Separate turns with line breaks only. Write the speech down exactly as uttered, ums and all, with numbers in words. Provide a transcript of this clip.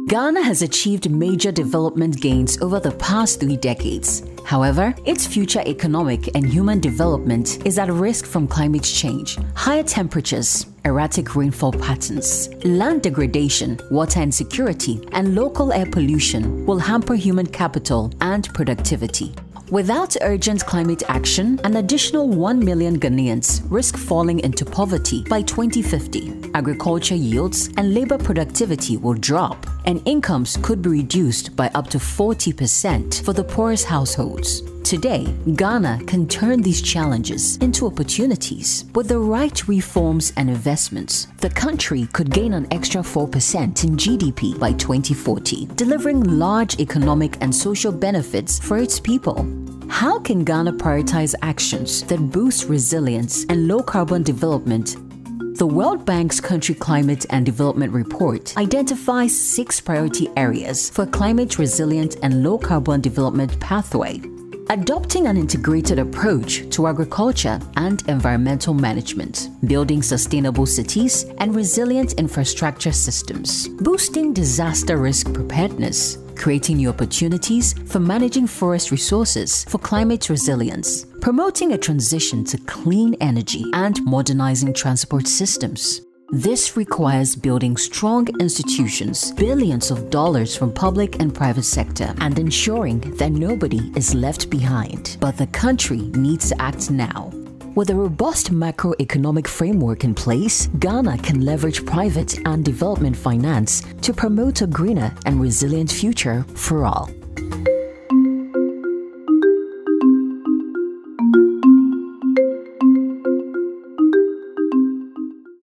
Ghana has achieved major development gains over the past three decades. However, its future economic and human development is at risk from climate change, higher temperatures, erratic rainfall patterns, land degradation, water insecurity, and local air pollution will hamper human capital and productivity. Without urgent climate action, an additional one million Ghanaians risk falling into poverty by twenty fifty. Agriculture yields and labor productivity will drop, and incomes could be reduced by up to forty percent for the poorest households. Today, Ghana can turn these challenges into opportunities. With the right reforms and investments, the country could gain an extra four percent in G D P by twenty forty, delivering large economic and social benefits for its people. How can Ghana prioritize actions that boost resilience and low-carbon development? The World Bank's Country Climate and Development Report identifies six priority areas for climate-resilient and low-carbon development pathway. Adopting an integrated approach to agriculture and environmental management, building sustainable cities and resilient infrastructure systems, boosting disaster risk preparedness, creating new opportunities for managing forest resources for climate resilience, promoting a transition to clean energy, and modernizing transport systems. This requires building strong institutions, billions of dollars from public and private sector, and ensuring that nobody is left behind. But the country needs to act now. With a robust macroeconomic framework in place, Ghana can leverage private and development finance to promote a greener and resilient future for all.